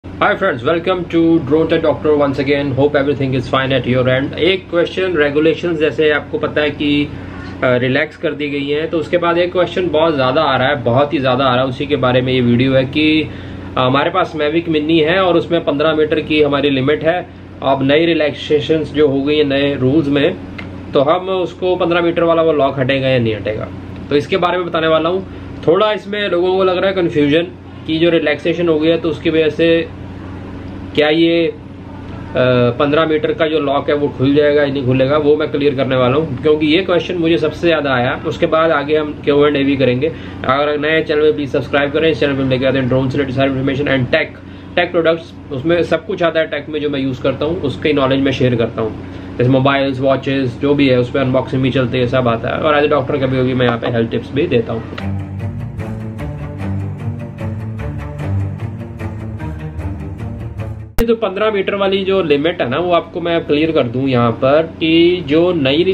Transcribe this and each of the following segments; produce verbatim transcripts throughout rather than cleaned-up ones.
Hi friends, welcome to Drone Tech Doctor once again. Hope everything is fine at your end. एक question regulations जैसे आपको पता है कि रिलैक्स कर दी गई हैं, तो उसके बाद एक क्वेश्चन बहुत ज़्यादा आ रहा है, बहुत ही ज़्यादा आ रहा है। उसी के बारे में ये वीडियो है कि हमारे पास मैविक मिनी है और उसमें पंद्रह मीटर की हमारी लिमिट है। अब नई रिलैक्सेशंस जो हो गई है नए रूल्स में, तो हम उसको पंद्रह मीटर वाला वो लॉक हटेगा या नहीं हटेगा, तो इसके बारे में बताने वाला हूँ। थोड़ा इसमें लोगों को लग रहा है कन्फ्यूजन कि जो रिलैक्सेशन हो गया तो उसकी वजह से क्या ये पंद्रह मीटर का जो लॉक है वो खुल जाएगा या नहीं खुलेगा, वो मैं क्लियर करने वाला हूँ, क्योंकि ये क्वेश्चन मुझे सबसे ज़्यादा आया। उसके बाद आगे हम क्यू एंड ए भी करेंगे। अगर नए चैनल में प्लीज़ सब्सक्राइब करें। इस चैनल पर लेके आते हैं ड्रोन से रिलेटेड सारी information and tech tech products. उसमें सब कुछ आता है टेक में जो मैं यूज़ करता हूँ, उसकी नॉलेज में शेयर करता हूँ। जैसे मोबाइल्स, वॉचेस जो भी है उस पर अनबॉक्सिंग भी चलती है, सब आता है। और एज ए डॉक्टर कभी होगी मैं यहाँ पे हेल्थ टिप्स भी देता हूँ। जो पंद्रह मीटर वाली जो लिमिट है ना, वो आपको मैं क्लियर कर दूं यहाँ पर कि जो नई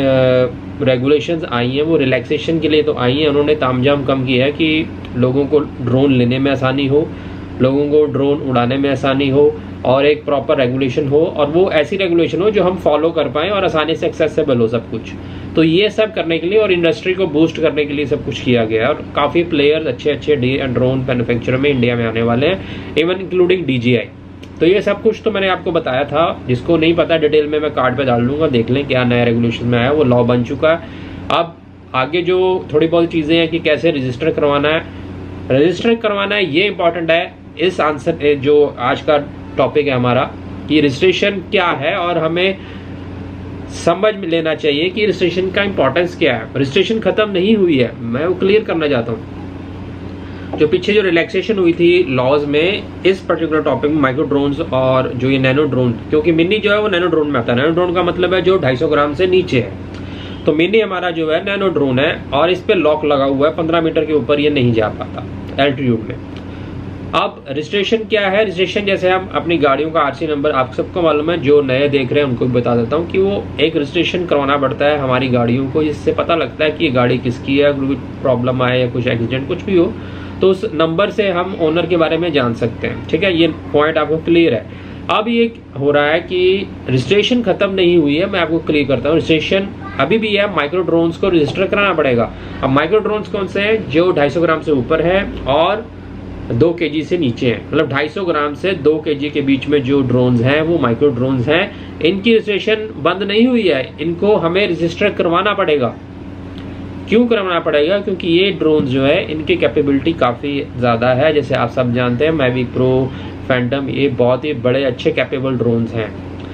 रेगुलेशंस आई हैं वो रिलैक्सेशन के लिए तो आई हैं। उन्होंने तामझाम कम किया है कि लोगों को ड्रोन लेने में आसानी हो, लोगों को ड्रोन उड़ाने में आसानी हो और एक प्रॉपर रेगुलेशन हो, और वो ऐसी रेगुलेशन हो जो हम फॉलो कर पाएँ और आसानी से एक्सेसिबल हो सब कुछ। तो ये सब करने के लिए और इंडस्ट्री को बूस्ट करने के लिए सब कुछ किया गया है। और काफ़ी प्लेयर्स अच्छे अच्छे ड्रोन मैन्युफैक्चरर में इंडिया में आने वाले हैं, even including D G I. तो ये सब कुछ तो मैंने आपको बताया था। जिसको नहीं पता डिटेल में मैं कार्ड पे डाल दूंगा, देख लें क्या नया रेगुलेशन में आया, वो लॉ बन चुका है। अब आगे जो थोड़ी बहुत चीज़ें हैं कि कैसे रजिस्टर करवाना है, रजिस्टर करवाना है ये इंपॉर्टेंट है। इस आंसर जो आज का टॉपिक है हमारा कि रजिस्ट्रेशन क्या है, और हमें समझ में लेना चाहिए कि रजिस्ट्रेशन का इंपॉर्टेंस क्या है। रजिस्ट्रेशन खत्म नहीं हुई है, मैं वो क्लियर करना चाहता हूँ। जो पीछे जो रिलैक्सेशन हुई थी लॉज में इस पर्टिकुलर टॉपिक में, माइक्रो ड्रोन्स और जो ये नैनो ड्रोन, क्योंकि मिनी जो है वो नैनो ड्रोन में आता है। नैनो ड्रोन का मतलब है जो ढाई सौ ग्राम से नीचे है, तो मिनी हमारा जो है नैनो ड्रोन है और इस पे लॉक लगा हुआ है। पंद्रह मीटर के ऊपर ये नहीं जा पाता एल्टीट्यूड में। अब रजिस्ट्रेशन क्या है? रजिस्ट्रेशन जैसे हम अपनी गाड़ियों का आरसी नंबर, आप सबको मालूम है, जो नए देख रहे हैं उनको भी बता देता हूँ कि वो एक रजिस्ट्रेशन करवाना पड़ता है हमारी गाड़ियों को, जिससे पता लगता है कि ये गाड़ी किसकी है। अगर कोई प्रॉब्लम आए या कुछ एक्सीडेंट कुछ भी हो तो उस नंबर से हम ओनर के बारे में जान सकते हैं। ठीक है, ये पॉइंट आपको क्लियर है। अब ये हो रहा है कि रजिस्ट्रेशन खत्म नहीं हुई है, मैं आपको क्लियर करता हूँ। रजिस्ट्रेशन अभी भी है, माइक्रो ड्रोन्स को रजिस्टर कराना पड़ेगा। अब माइक्रो ड्रोन्स कौन से हैं? जो ढाई सौ ग्राम से ऊपर है और दो केजी से नीचे हैं, मतलब ढाई सौ ग्राम से दो केजी के बीच में जो ड्रोन्स हैं वो माइक्रो ड्रोन्स हैं। इनकी रजिस्ट्रेशन बंद नहीं हुई है, इनको हमें रजिस्टर करवाना पड़ेगा। क्यों करवाना पड़ेगा? क्योंकि ये ड्रोन जो है इनकी कैपेबिलिटी काफ़ी ज़्यादा है। जैसे आप सब जानते हैं मैविक प्रो, फैंटम, ये बहुत ही बड़े अच्छे कैपेबल ड्रोन्स हैं।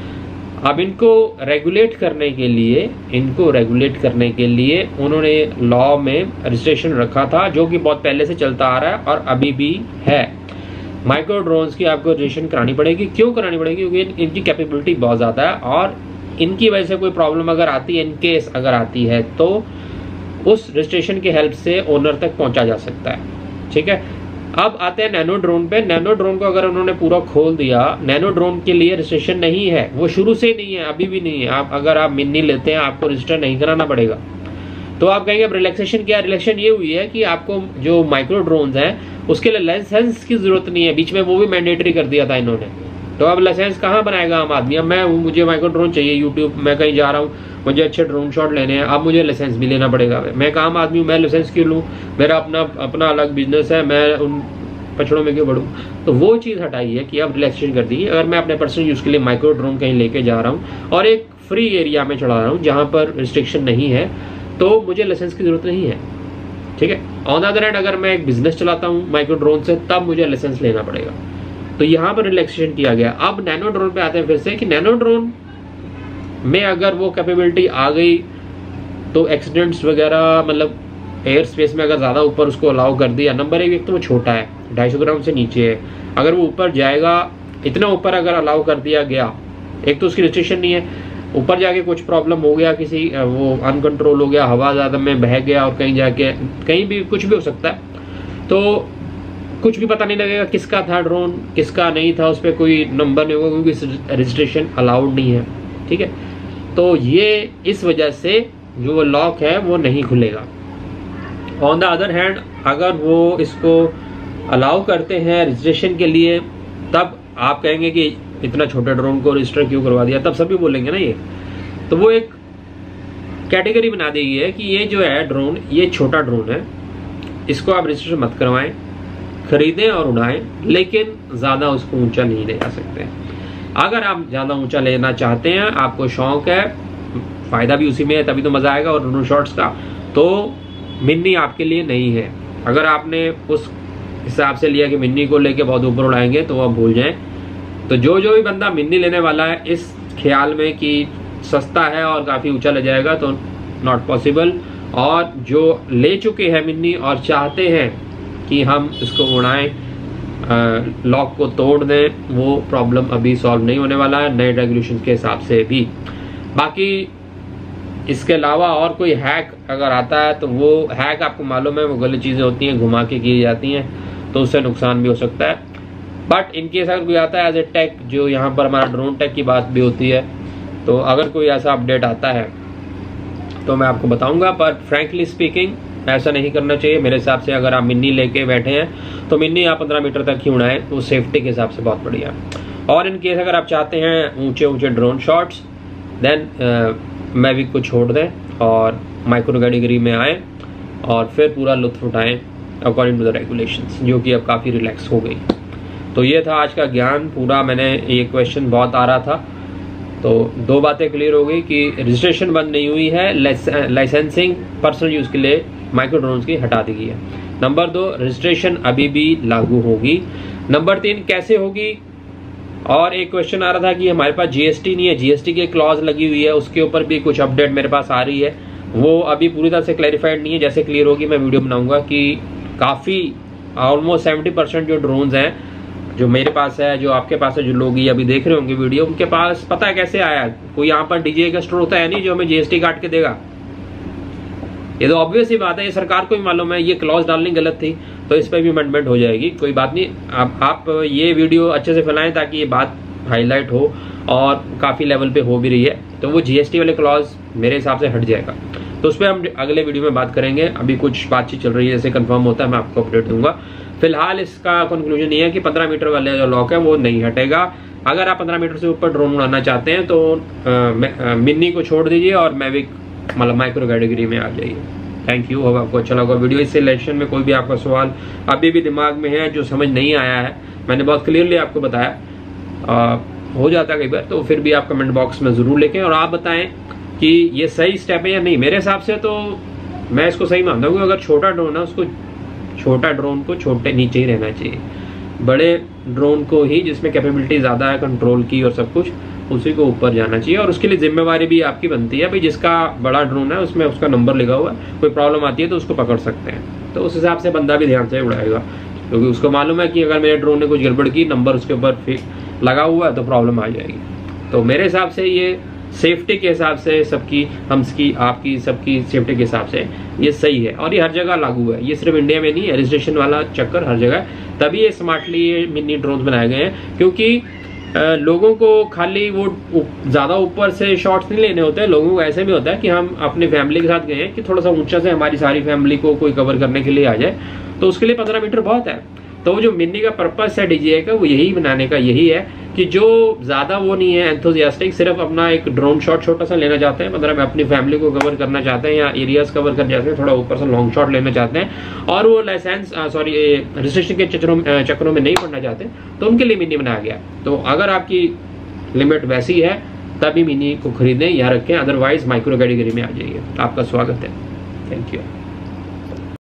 अब इनको रेगुलेट करने के लिए इनको रेगुलेट करने के लिए उन्होंने लॉ में रजिस्ट्रेशन रखा था, जो कि बहुत पहले से चलता आ रहा है और अभी भी है। माइक्रो ड्रोन्स की आपको रजिस्ट्रेशन करानी पड़ेगी। क्यों करानी पड़ेगी? क्योंकि इनकी कैपेबिलिटी बहुत ज़्यादा है और इनकी वजह से कोई प्रॉब्लम अगर आती है, इनकेस अगर आती है, तो उस रजिस्ट्रेशन की हेल्प से ओनर तक पहुंचा जा सकता है। ठीक है, अब आते हैं नैनो ड्रोन पे। नैनो ड्रोन को अगर उन्होंने पूरा खोल दिया, नैनो ड्रोन के लिए रजिस्ट्रेशन नहीं है, वो शुरू से ही नहीं है, अभी भी नहीं है। आप अगर आप मिनी लेते हैं आपको रजिस्टर नहीं कराना पड़ेगा। तो आप कहेंगे अब रिलैक्सेशन क्या? रिलैक्सेशन ये हुई है कि आपको जो माइक्रो ड्रोन्स हैं उसके लिए लाइसेंस की जरूरत नहीं है। बीच में वो भी मैंडेटरी कर दिया था इन्होंने, तो अब लाइसेंस कहाँ बनाएगा आम आदमी? अब मैं मुझे माइक्रो ड्रोन चाहिए, यूट्यूब मैं कहीं जा रहा हूँ, मुझे अच्छे ड्रोन शॉट लेने हैं, अब मुझे लाइसेंस भी लेना पड़ेगा। मैं काम आदमी हूँ, मैं लाइसेंस क्यों लूँ? मेरा अपना अपना अलग बिजनेस है, मैं उन पछड़ों में क्यों बढ़ूँ? तो वो चीज़ हटाई है कि अब रिलैक्सेशन कर दी। अगर मैं अपने पर्सनल यूज़ के लिए माइक्रो ड्रोन कहीं लेके जा रहा हूँ और एक फ्री एरिया में चला रहा हूँ जहाँ पर रिस्ट्रिक्शन नहीं है, तो मुझे लाइसेंस की जरूरत नहीं है। ठीक है, ऑन द अदर हैंड अगर मैं एक बिजनेस चलाता हूँ माइक्रो ड्रोन से, तब मुझे लाइसेंस लेना पड़ेगा। तो यहाँ पर रिलैक्सेशन किया गया। अब नैनो ड्रोन पे आते हैं फिर से कि नैनो ड्रोन में अगर वो कैपेबिलिटी आ गई तो एक्सीडेंट्स वगैरह, मतलब एयर स्पेस में अगर ज़्यादा ऊपर उसको अलाउ कर दिया, नंबर एक, एक तो वो छोटा है, ढाई सौ ग्राम से नीचे है। अगर वो ऊपर जाएगा, इतना ऊपर अगर अलाउ कर दिया गया, एक तो उसकी रजिस्ट्रेशन नहीं है, ऊपर जाके कुछ प्रॉब्लम हो गया, किसी वो अनकंट्रोल हो गया, हवा ज़्यादा में बह गया और कहीं जाके कहीं भी कुछ भी हो सकता है, तो कुछ भी पता नहीं लगेगा किसका था ड्रोन, किसका नहीं था, उस पर कोई नंबर नहीं होगा क्योंकि रजिस्ट्रेशन अलाउड नहीं है। ठीक है, तो ये इस वजह से जो वो लॉक है वो नहीं खुलेगा। ऑन द अदर हैंड अगर वो इसको अलाउ करते हैं रजिस्ट्रेशन के लिए, तब आप कहेंगे कि इतना छोटे ड्रोन को रजिस्टर क्यों करवा दिया, तब सभी बोलेंगे ना ये। तो वो एक कैटेगरी बना दी गई है कि ये जो है ड्रोन, ये छोटा ड्रोन है, इसको आप रजिस्टर मत करवाएं, खरीदें और उड़ाएं, लेकिन ज्यादा उसको ऊंचा नहीं ले जा सकते। अगर आप ज्यादा ऊंचा लेना चाहते हैं, आपको शौक है, फायदा भी उसी में है, तभी तो मजा आएगा और ड्रोन शॉट्स का, तो मिनी आपके लिए नहीं है। अगर आपने उस हिसाब से लिया कि मिनी को लेके बहुत ऊपर उड़ाएंगे, तो आप भूल जाएं। तो जो जो भी बंदा मिनी लेने वाला है इस ख्याल में कि सस्ता है और काफी ऊंचा ले जाएगा, तो नॉट पॉसिबल। और जो ले चुके हैं मिनी और चाहते हैं कि हम इसको उड़ाएं, लॉक को तोड़ दें, वो प्रॉब्लम अभी सॉल्व नहीं होने वाला है नए रेगुलेशन के हिसाब से भी। बाकी इसके अलावा और कोई हैक अगर आता है, तो वो हैक आपको मालूम है वो गलत चीजें होती हैं, घुमा के की जाती हैं, तो उससे नुकसान भी हो सकता है। बट इनकेस अगर कोई आता है एज ए टेक, जो यहाँ पर हमारा ड्रोन टेक की बात भी होती है, तो अगर कोई ऐसा अपडेट आता है तो मैं आपको बताऊंगा। पर फ्रैंकली स्पीकिंग ऐसा नहीं करना चाहिए मेरे हिसाब से। अगर आप मिनी लेके बैठे हैं तो मिनी आप पंद्रह मीटर तक ही उड़ाएं, तो सेफ्टी के हिसाब से बहुत बढ़िया। और इन केस अगर आप चाहते हैं ऊंचे ऊंचे ड्रोन शॉट्स, देन मैविक को छोड़ दें और माइक्रो कैटेगरी में आए और फिर पूरा लुत्फ उठाएं अकॉर्डिंग टू द रेगुलेशंस, जो कि अब काफ़ी रिलैक्स हो गई। तो ये था आज का ज्ञान पूरा। मैंने ये क्वेश्चन बहुत आ रहा था, तो दो बातें क्लियर हो गई कि रजिस्ट्रेशन बंद नहीं हुई है, लाइसेंसिंग पर्सनल यूज के लिए माइक्रो ड्रोन्स की हटा दी गई है। नंबर दो, रजिस्ट्रेशन अभी भी लागू होगी। नंबर तीन, कैसे होगी। और एक क्वेश्चन आ रहा था कि हमारे पास जीएसटी नहीं है, जीएसटी की क्लॉज लगी हुई है, उसके ऊपर भी कुछ अपडेट मेरे पास आ रही है, वो अभी पूरी तरह से क्लैरिफाइड नहीं है। जैसे क्लियर होगी मैं वीडियो बनाऊंगा कि काफी ऑलमोस्ट सेवेंटी परसेंट जो ड्रोन्स हैं, जो मेरे पास है, जो आपके पास है, जो लोग ये अभी देख रहे होंगे वीडियो, उनके पास पता है कैसे आया। कोई यहाँ पर डीजे का स्टोर होता है नहीं जो हमें जीएसटी काट के देगा। ये तो ऑब्वियस ही बात है, ये सरकार को भी मालूम है, ये क्लॉज डालनी गलत थी, तो इस पर भी अमेंडमेंट हो जाएगी। कोई बात नहीं, आप, आप ये वीडियो अच्छे से फैलाएं ताकि ये बात हाईलाइट हो और काफी लेवल पे हो भी रही है, तो वो जीएसटी वाले क्लॉज मेरे हिसाब से हट जाएगा। तो उस पर हम अगले वीडियो में बात करेंगे। अभी कुछ बातचीत चल रही है, जैसे कंफर्म होता है मैं आपको अपडेट दूंगा। फिलहाल इसका कंक्लूजन ये है कि पंद्रह मीटर वाले जो लॉक है वो नहीं हटेगा। अगर आप पंद्रह मीटर से ऊपर ड्रोन उड़ाना चाहते हैं तो आ, मिनी को छोड़ दीजिए और मैविक मतलब माइक्रो कैटेगरी में आ जाइए। Thank you. होगा आपको अच्छा लगा वीडियो। इस सिलेक्शन में कोई भी आपका सवाल अभी भी दिमाग में है जो समझ नहीं आया है, मैंने बहुत क्लियरली आपको बताया, आ, हो जाता है कई बार, तो फिर भी आप कमेंट बॉक्स में जरूर लिखें और आप बताएं कि ये सही स्टेप है या नहीं। मेरे हिसाब से तो मैं इसको सही मानता हूँ कि अगर छोटा ड्रोन है उसको छोटा ड्रोन को छोटे नीचे ही रहना चाहिए, बड़े ड्रोन को ही जिसमें कैपेबिलिटी ज्यादा है कंट्रोल की और सब कुछ, उसी को ऊपर जाना चाहिए। और उसके लिए जिम्मेवारी भी आपकी बनती है भाई, जिसका बड़ा ड्रोन है उसमें उसका नंबर लिखा हुआ है, कोई प्रॉब्लम आती है तो उसको पकड़ सकते हैं, तो उस हिसाब से बंदा भी ध्यान से उड़ाएगा, क्योंकि उसको मालूम है कि अगर मेरे ड्रोन ने कुछ गड़बड़ की, नंबर उसके ऊपर लगा हुआ है तो प्रॉब्लम आ जाएगी। तो मेरे हिसाब से ये सेफ्टी के हिसाब से सबकी, हमकी, आपकी, सबकी सेफ्टी के हिसाब से ये सही है और ये हर जगह लागू है। ये सिर्फ इंडिया में नहीं है, रजिस्ट्रेशन वाला चक्कर हर जगह, तभी ये स्मार्टली ये मिनी ड्रोन बनाए गए हैं। क्योंकि लोगों को खाली वो ज्यादा ऊपर से शॉट्स नहीं लेने होते हैं, लोगों को ऐसे भी होता है कि हम अपनी फैमिली के साथ गए हैं कि थोड़ा सा ऊंचा से हमारी सारी फैमिली को कोई कवर करने के लिए आ जाए, तो उसके लिए पंद्रह मीटर बहुत है। तो जो मिनी का पर्पस है डीजे का, वो यही बनाने का यही है कि जो ज्यादा वो नहीं है एंथुसियास्टिक, सिर्फ अपना एक ड्रोन शॉट छोटा सा लेना चाहते हैं, मतलब अपनी फैमिली को कवर करना चाहते हैं या एरियाज कवर करना चाहते हैं, थोड़ा ऊपर से लॉन्ग शॉट लेना चाहते हैं और वो लाइसेंस सॉरी रजिस्ट्रेशन के चक्रों चक्रों में नहीं पड़ना चाहते, तो उनके लिए मिनी बनाया गया। तो अगर आपकी लिमिट वैसी है तभी मिनी को खरीदें या रखें, अदरवाइज माइक्रो कैटेगरी में आ जाइए। आपका स्वागत है। Thank you.